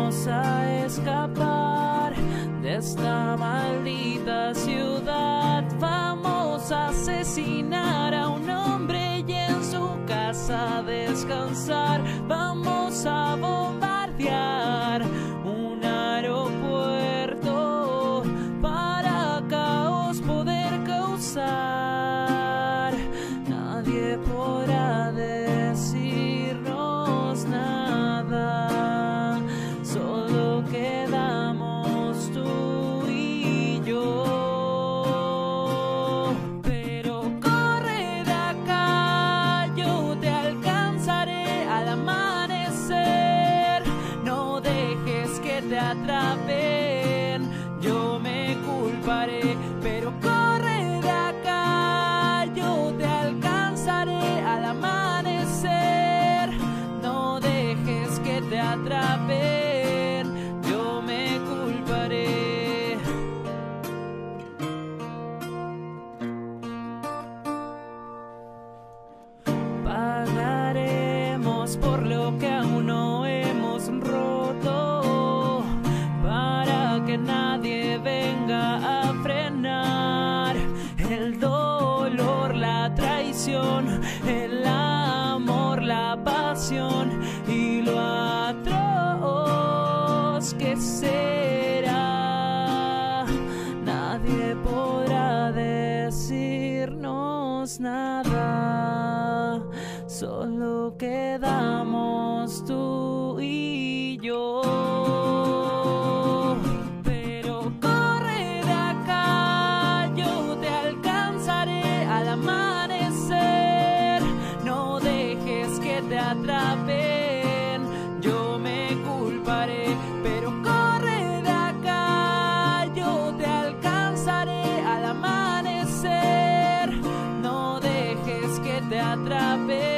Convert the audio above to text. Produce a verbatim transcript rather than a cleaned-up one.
vamos a escapar de esta maldita ciudad. Vamos a asesinar a un hombre y en su casa descansar. Vamos a bombardear un aeropuerto para caos poder causar. Nadie podrá decirnos nada, solo quedamos tú y yo. Pero corre de acá, yo te alcanzaré al amanecer. No dejes que te atrapen, yo me culparé. Pero corre de acá, yo te alcanzaré al amanecer. No dejes que te atrapen, yo me culparé. Pagaremos por lo que aún no hemos roto, para que nadie venga a frenar el dolor, la traición, el amor, la pasión y lo atroz que será. Nadie podrá decirnos nada, solo quedamos tú y yo. Pero corre de acá, yo te alcanzaré al amanecer. No dejes que te atrapen, yo me culparé. Pero corre de acá, yo te alcanzaré al amanecer. No dejes que te atrapen.